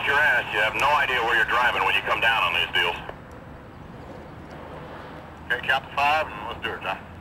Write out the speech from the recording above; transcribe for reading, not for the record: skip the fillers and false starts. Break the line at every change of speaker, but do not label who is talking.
bust your ass. You have no idea where you're driving when you come down on these deals.
Okay, count to 5 and let's do it, John.